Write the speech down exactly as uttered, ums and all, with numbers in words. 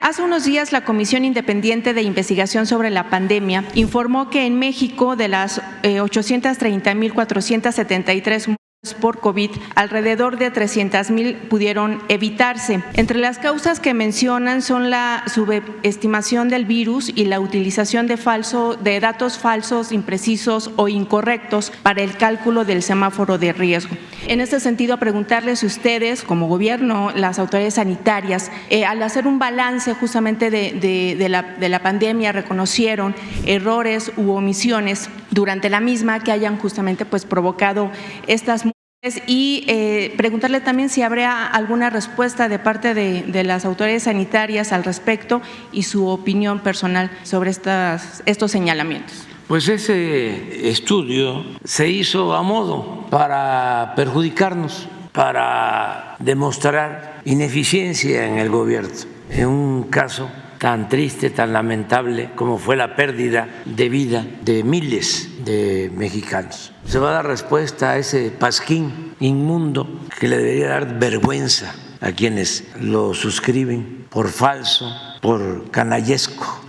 Hace unos días la Comisión Independiente de Investigación sobre la Pandemia informó que en México de las eh, ochocientas treinta mil cuatrocientas setenta y tres por COVID, alrededor de trescientas mil pudieron evitarse. Entre las causas que mencionan son la subestimación del virus y la utilización de, falso, de datos falsos, imprecisos o incorrectos para el cálculo del semáforo de riesgo. En este sentido, preguntarles si ustedes, como gobierno, las autoridades sanitarias, eh, al hacer un balance justamente de, de, de, la, de la pandemia, reconocieron errores u omisiones durante la misma que hayan justamente pues provocado estas y eh, preguntarle también si habrá alguna respuesta de parte de, de las autoridades sanitarias al respecto y su opinión personal sobre estas, estos señalamientos. Pues ese estudio se hizo a modo para perjudicarnos, para demostrar ineficiencia en el gobierno. En un caso tan triste, tan lamentable como fue la pérdida de vida de miles de mexicanos. Se va a dar respuesta a ese pasquín inmundo que le debería dar vergüenza a quienes lo suscriben por falso, por canallesco.